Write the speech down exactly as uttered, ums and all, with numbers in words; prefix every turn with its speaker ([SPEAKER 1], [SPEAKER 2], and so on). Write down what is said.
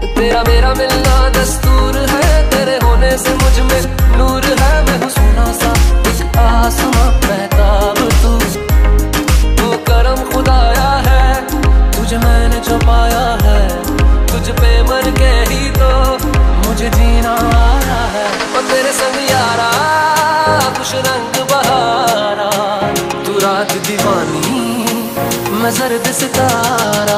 [SPEAKER 1] तेरा मेरा मिलना दस्तूर है, तेरे होने से मुझ में नूर है। मैं हूँ सोना सा एक आसमां महताब तू, तू करम खुदाया है, तुझे मैंने जो पाया है। तुझ पे मर के ही तो मुझे जीना आया है। और तेरे संग यारा कुछ रंग बहारा, तू रात दीवानी मैं जर्द सितारा।